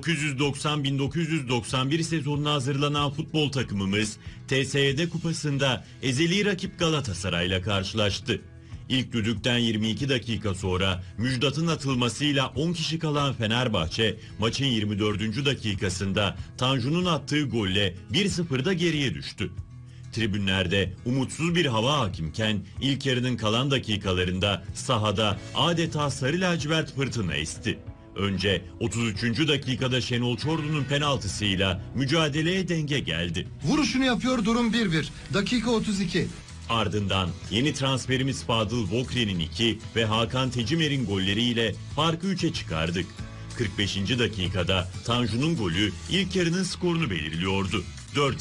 1990-1991 sezonuna hazırlanan futbol takımımız TSE'de kupasında ezeli rakip Galatasaray'la karşılaştı. İlk düdükten 22 dakika sonra Müjdat'ın atılmasıyla 10 kişi kalan Fenerbahçe maçın 24. dakikasında Tanju'nun attığı golle 1-0'da geriye düştü. Tribünlerde umutsuz bir hava hakimken ilk yarının kalan dakikalarında sahada adeta sarı lacivert fırtına esti. Önce 33. dakikada Şenol Çorlu'nun penaltısıyla mücadeleye denge geldi. Vuruşunu yapıyor, durum 1-1. Dakika 32. Ardından yeni transferimiz Fadıl Vokri'nin 2 ve Hakan Tecimer'in golleriyle farkı 3'e çıkardık. 45. dakikada Tanju'nun golü ilk yarının skorunu belirliyordu. 4-2.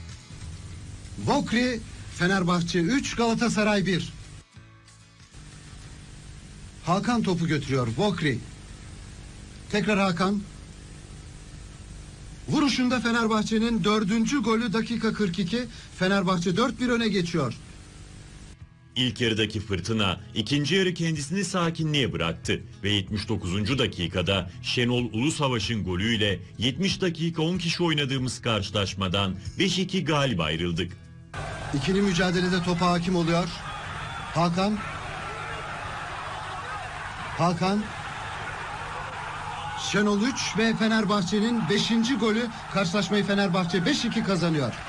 Vokri, Fenerbahçe 3, Galatasaray 1. Hakan topu götürüyor. Vokri. Tekrar Hakan. Vuruşunda Fenerbahçe'nin 4. golü dakika 42. Fenerbahçe 4-1 öne geçiyor. İlk yarıdaki fırtına ikinci yarı kendisini sakinliğe bıraktı ve 79. dakikada Şenol Ulusavaş'ın golüyle 70 dakika 10 kişi oynadığımız karşılaşmadan 5-2 galip ayrıldık. İkili mücadelede topa hakim oluyor. Hakan. Hakan. Şenol 3 ve Fenerbahçe'nin 5. golü, karşılaşmayı Fenerbahçe 5-2 kazanıyor.